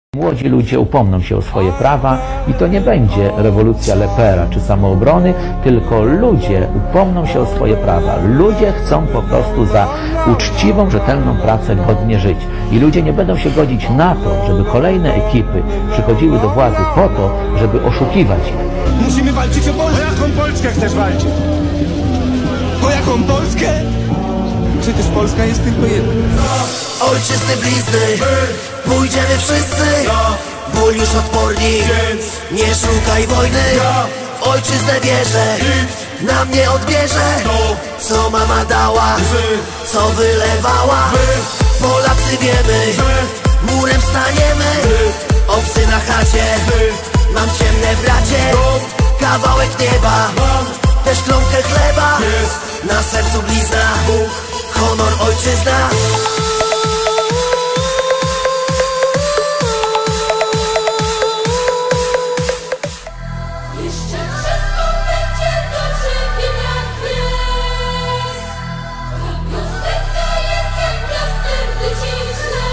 Młodzi ludzie upomną się o swoje prawa i to nie będzie rewolucja Lepera czy samoobrony, tylko ludzie upomną się o swoje prawa. Ludzie chcą po prostu za uczciwą, rzetelną pracę godnie żyć. I ludzie nie będą się godzić na to, żeby kolejne ekipy przychodziły do władzy po to, żeby oszukiwać ich. Musimy walczyć o Polskę. O jaką Polskę chcesz walczyć? O jaką Polskę? Przecież Polska jest tylko jedna. Ojczyzny blizny, pójdziemy wszyscy. Ból już odporni, nie szukaj wojny. W ojczyznę wierzę, na mnie odbierze. Co mama dała, co wylewała. Polacy wiemy, murem staniemy. Obcy na chacie, mam ciemne bracie. Kawałek nieba, też kromkę chleba. Na sercu blizna, honor ojczyzna. Jeszcze wszystko będzie dobrze, wiem jak jest. Ta piosenka jest jak plaster, gdy ci źle.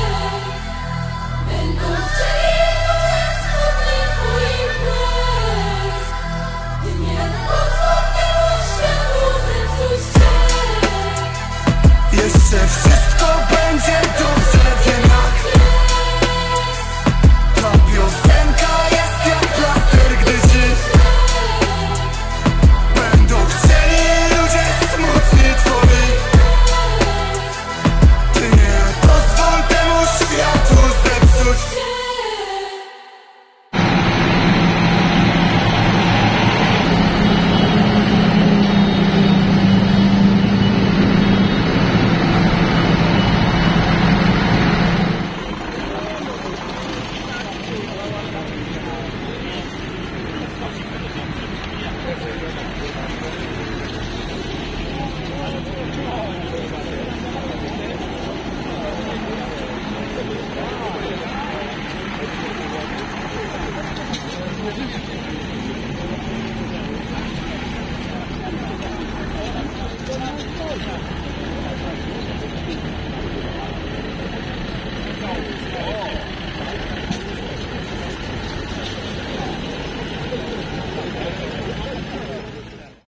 Będą chcieli ludzie smutny twój imprez. Ty nie pozwól temu światu zepsuć cię. Jeszcze wszystko będzie dobrze, wiem jak Jest. ta piosenka jest jak plaster, gdy dziś będą chcieli ludzie smutni twoi. Ty nie pozwól temu światu zepsuć.